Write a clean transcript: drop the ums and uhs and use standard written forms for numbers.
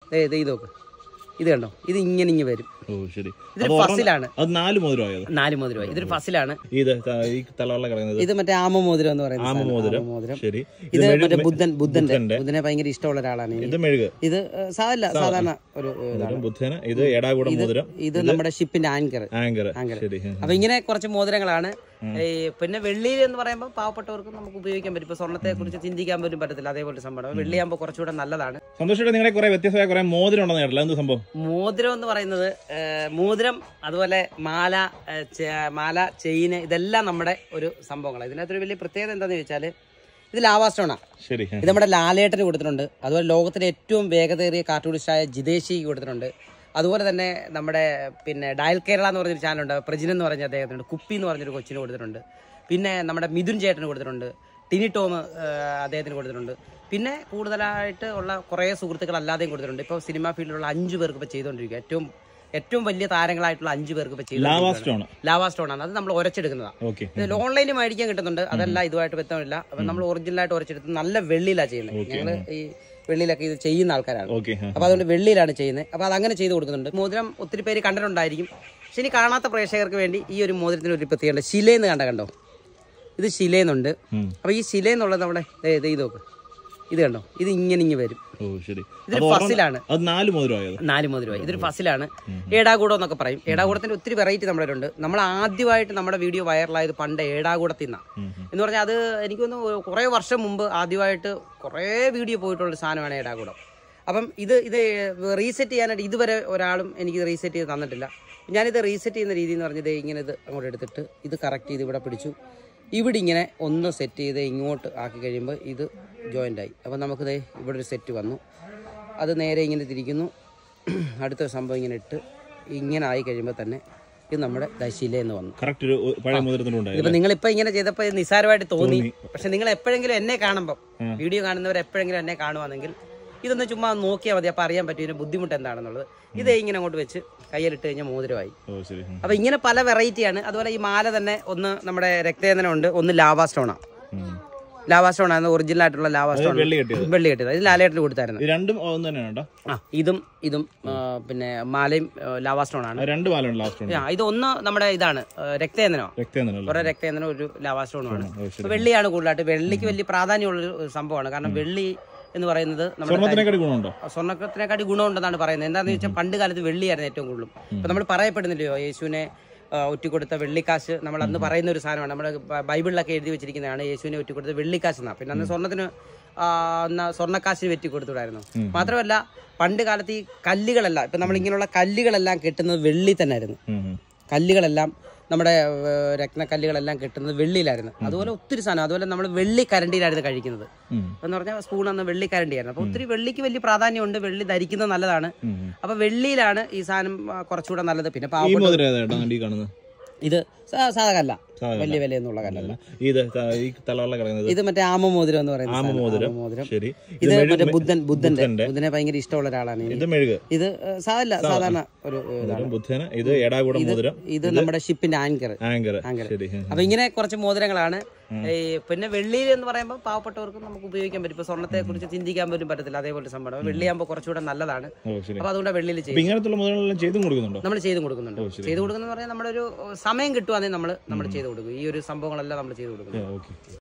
ഇത് നോക്ക്, ഇത് കണ്ടോ, ഇത് ഇങ്ങനെ വരും. ഇതൊരു ഫസിലാണ്. 4 മോതിരമായി. ഇതൊരു ഫസിലാണ്. ഇത് മറ്റേ ആമമോതിരം എന്ന് പറയുന്നത്. ഇത് മറ്റേ ബുദ്ധനെ ഭയങ്കര ഇഷ്ടമുള്ള ഒരാളാണ്. ഇത് സാധാരണ ഒരു ഇത് നമ്മുടെ ഷിപ്പിന്റെ ആങ്കർ. അപ്പൊ ഇങ്ങനെ കുറച്ച് മോതിരങ്ങളാണ്. പിന്നെ വെള്ളി എന്ന് പറയുമ്പോൾ പാവപ്പെട്ടവർക്ക് നമുക്ക് ഉപയോഗിക്കാൻ പറ്റും. ഇപ്പൊ സ്വർണ്ണത്തെ കുറിച്ച് ചിന്തിക്കാൻ പോലും പറ്റത്തില്ല, അതേപോലെ സംഭവം. വെള്ളിയാകുമ്പോൾ കുറച്ചുകൂടെ നല്ലതാണ്. മോതിരം എന്ന് പറയുന്നത് മോതിരം, അതുപോലെ മാല, ചെയിന്, ഇതെല്ലാം നമ്മുടെ ഒരു സംഭവങ്ങളാണ്. ഇതിനകത്തൊരു വലിയ പ്രത്യേകത എന്താണെന്ന് ചോദിച്ചാല് ഇത് ലാവാ സ്റ്റോണാണ്. ഇത് നമ്മുടെ ലാലേട്ടന് കൊടുത്തിട്ടുണ്ട്. അതുപോലെ ലോകത്തിലെ ഏറ്റവും വേഗതയേറിയ കാർട്ടൂണിസ്റ്റായ ജിതേഷിക്ക് കൊടുത്തിട്ടുണ്ട്. അതുപോലെ തന്നെ നമ്മുടെ പിന്നെ ഡയൽ കേരള എന്ന് പറഞ്ഞൊരു ചാനലുണ്ട്, പ്രജിൻ എന്ന് പറഞ്ഞ അദ്ദേഹത്തിനുണ്ട്. കുപ്പി എന്ന് പറഞ്ഞൊരു കൊച്ചിന് കൊടുത്തിട്ടുണ്ട്. പിന്നെ നമ്മുടെ മിഥുൻ ചേട്ടന് കൊടുത്തിട്ടുണ്ട്. ടിനി ടോം അദ്ദേഹത്തിന് കൊടുത്തിട്ടുണ്ട്. പിന്നെ കൂടുതലായിട്ട് ഉള്ള കുറേ സുഹൃത്തുക്കൾ അല്ലാതെയും കൊടുത്തിട്ടുണ്ട്. ഇപ്പോൾ സിനിമാ ഫീൽഡിലുള്ള 5 പേർക്ക് ഇപ്പോൾ ചെയ്തുകൊണ്ടിരിക്കുക. ഏറ്റവും വലിയ താരങ്ങളായിട്ടുള്ള 5 പേർക്ക് ഇപ്പോൾ ചെയ്തു. ലാവാ സ്റ്റോൺ ആണ്. അത് നമ്മൾ ഉരച്ചെടുക്കുന്നതാണ്. ഓൺലൈനിൽ മേടിക്കാൻ കിട്ടുന്നുണ്ട്. അതല്ല ഇതുമായിട്ട് വ്യക്തമില്ല. അപ്പം നമ്മൾ ഒറിജിനലായിട്ട് ഉരച്ചെടുത്ത് നല്ല വെള്ളിയിലാണ് ചെയ്യുന്നത്. ഞങ്ങൾ ഈ വെള്ളിയിലൊക്കെ ഇത് ചെയ്യുന്ന ആൾക്കാരാണ്. അപ്പൊ അതുകൊണ്ട് വെള്ളിയിലാണ് ചെയ്യുന്നത്. അപ്പൊ അത് അങ്ങനെ ചെയ്ത് കൊടുക്കുന്നുണ്ട്. മോതിരം ഒത്തിരി പേര് കണ്ടിട്ടുണ്ടായിരിക്കും. പക്ഷെ ഇനി കാണാത്ത പ്രേക്ഷകർക്ക് വേണ്ടി ഈ ഒരു മോതിരത്തിന് ഒരു പ്രത്യേകത. ശിലയെന്ന് കണ്ടോ, ഇത് ശിലയെന്നുണ്ട്. അപ്പൊ ഈ ശിലയെന്നുള്ളത് നമ്മുടെ ഇത് നോക്ക്, ഇത് കണ്ടോ, ഇത് ഇങ്ങനെ വരും. ഇതൊരു ഫസിലാണ്. 4 മോതിരമായി. ഇതൊരു ഫസിലാണ്. ഏടാകൂടം എന്നൊക്കെ പറയും. ഏടാകൂടത്തിന്റെ ഒത്തിരി വെറൈറ്റി നമ്മുടെ ഉണ്ട്. നമ്മൾ ആദ്യമായിട്ട് നമ്മുടെ വീഡിയോ വൈറലായത് പണ്ട് ഏടാകൂടത്തിൽ നിന്നാണ് എന്ന് പറഞ്ഞാൽ, അത് എനിക്ക് തോന്നുന്നു കുറേ വർഷം മുമ്പ് ആദ്യമായിട്ട് കുറേ വീഡിയോ പോയിട്ടുള്ളൊരു സാധനമാണ് ഏടാകൂടം. അപ്പം ഇത് റീസെറ്റ് ചെയ്യാനായിട്ട് ഇതുവരെ ഒരാളും എനിക്ക് റീസെറ്റ് ചെയ്ത് തന്നിട്ടില്ല. ഞാനിത് റീസെറ്റ് ചെയ്യുന്ന രീതി എന്ന് പറഞ്ഞത് ഇങ്ങനെ ഇത് അങ്ങോട്ട് എടുത്തിട്ട് ഇത് കറക്റ്റ് ചെയ്ത് ഇവിടെ പിടിച്ചു. ഇവിടെ ഇങ്ങനെ ഒന്ന് സെറ്റ് ചെയ്ത് ഇങ്ങോട്ട് ആക്കി കഴിയുമ്പോൾ ഇത് ജോയിൻ്റ് ആയി. അപ്പോൾ നമുക്കിത് ഇവിടെ ഒരു സെറ്റ് വന്നു. അത് നേരെ ഇങ്ങനെ തിരിക്കുന്നു. അടുത്ത സംഭവം ഇങ്ങനെ ഇട്ട് ഇങ്ങനെ ആയി കഴിയുമ്പോൾ തന്നെ ഇത് നമ്മുടെ ശിലയെന്ന് വന്നു. ഇപ്പം നിങ്ങളിപ്പോൾ ഇങ്ങനെ ചെയ്തപ്പോൾ നിസ്സാരമായിട്ട് തോന്നി. പക്ഷെ നിങ്ങൾ എപ്പോഴെങ്കിലും എന്നെ കാണുമ്പം, വീഡിയോ കാണുന്നവർ എപ്പോഴെങ്കിലും എന്നെ കാണുവാണെങ്കിൽ ഇതൊന്ന് ചുമ്മാ നോക്കിയാൽ മതി. അപ്പോൾ അറിയാൻ പറ്റും ഇതിന് ബുദ്ധിമുട്ട് എന്താണെന്നുള്ളത്. ഇതേ ഇങ്ങനെ അങ്ങോട്ട് വെച്ച് കയ്യിലിട്ട് കഴിഞ്ഞാൽ മോതിരമായി. അപ്പൊ ഇങ്ങനെ പല വെറൈറ്റിയാണ്. അതുപോലെ ഈ മാല തന്നെ ഒന്ന് നമ്മുടെ രക്തചന്ദനം ഉണ്ട്, ഒന്ന് ലാവാ സ്റ്റോണാണ്. ഒറിജിനൽ ആയിട്ടുള്ള ലാവാ സ്റ്റോൺ, വെള്ളി കെട്ടിയത്. ഇത് ലാലേട്ടന് കൊടുത്തായിരുന്നു. ഇതും പിന്നെ മാലയും ലാവാ സ്റ്റോൺ ആണ്. ഇത് ഒന്ന് നമ്മുടെ ഇതാണ് രക്തചന്ദനം, കുറെ രക്തചന്ദനം, ഒരു ലാവാ സ്റ്റോണുമാണ്. വെള്ളിയാണ് കൂടുതലായിട്ട്. വെള്ളിക്ക് വലിയ പ്രാധാന്യമുള്ളൊരു സംഭവമാണ്. കാരണം വെള്ളി എന്ന് പറയുന്നത് സ്വർണ്ണത്തിനെക്കാട്ടി ഗുണമുണ്ടെന്നാണ് പറയുന്നത്. എന്താണെന്ന് വെച്ചാൽ പണ്ട് കാലത്ത് വെള്ളിയായിരുന്നു ഏറ്റവും കൂടുതലും. ഇപ്പൊ നമ്മൾ പറയപ്പെടുന്നില്ലയോ, യേശുവിനെ ഒറ്റിക്കൊടുത്ത വെള്ളിക്കാശ്. നമ്മൾ അന്ന് പറയുന്ന ഒരു സാധനമാണ്. നമ്മുടെ ബൈബിളിലൊക്കെ എഴുതി വെച്ചിരിക്കുന്നതാണ് യേശുവിനെ ഒറ്റിക്കൊടുത്ത വെള്ളിക്കാശ് എന്നാണ്. പിന്നെ അന്ന് സ്വർണ്ണക്കാശിന് വെറ്റിക്കൊടുത്തുകൂടായിരുന്നു. മാത്രമല്ല പണ്ട് കാലത്ത് ഈ കല്ലുകളെല്ലാം, ഇപ്പൊ നമ്മൾ ഇങ്ങനെയുള്ള കല്ലുകളെല്ലാം കെട്ടുന്നത് വെള്ളി തന്നെ ആയിരുന്നു. കല്ലുകളെല്ലാം നമ്മുടെ രത്നക്കല്ലുകളെല്ലാം കിട്ടുന്നത് വെള്ളിയിലായിരുന്നു. അതുപോലെ ഒത്തിരി സാധനം. അതുപോലെ നമ്മൾ വെള്ളി കരണ്ടിയിലായിരുന്നു കഴിക്കുന്നത്. എന്ന് പറഞ്ഞാൽ സ്പൂൺ അന്ന് വെള്ളി കരണ്ടിയായിരുന്നു. അപ്പൊ ഒത്തിരി വെള്ളിക്ക് വലിയ പ്രാധാന്യമുണ്ട്. വെള്ളി ധരിക്കുന്നത് നല്ലതാണ്. അപ്പൊ വെള്ളിയിലാണ് ഈ സാധനം കുറച്ചുകൂടെ നല്ലത്. പിന്നെ ഇത് സാധാ കല്ല, വലിയ വിലയൊന്നുള്ള കല്ലല്ല. ഇത് മറ്റേ ആമമോതിരം എന്ന് പറയുന്നത്. ഇത് മറ്റേ ബുദ്ധനെ ഭയങ്കര ഇഷ്ടമുള്ള ഒരാളാണ്. ഇത് സാധാരണ ഒരു ഇത് നമ്മുടെ ഷിപ്പിന്റെ ആങ്കർ. അപ്പൊ ഇങ്ങനെ കുറച്ച് മോതിരങ്ങളാണ്. പിന്നെ വെള്ളി എന്ന് പറയുമ്പോൾ പാവപ്പെട്ടവർക്ക് നമുക്ക് ഉപയോഗിക്കാൻ പറ്റും. ഇപ്പൊ സ്വർണ്ണത്തെ കുറിച്ച് ചിന്തിക്കാൻ പോലും പറ്റത്തില്ല, അതേപോലെ സംഭവം. വെള്ളിയാകുമ്പോൾ കുറച്ചുകൂടെ നല്ലതാണ്. അപ്പൊ അതുകൊണ്ട് വെള്ളിയിൽ നമ്മൾ ചെയ്തു കൊടുക്കുന്നുണ്ട്. പറഞ്ഞാൽ നമ്മുടെ ഒരു സമയം കിട്ടുവാണെങ്കിൽ നമ്മൾ ചെയ്തു കൊടുക്കും. ഈ ഒരു സംഭവങ്ങളെല്ലാം നമ്മൾ ചെയ്തു കൊടുക്കും.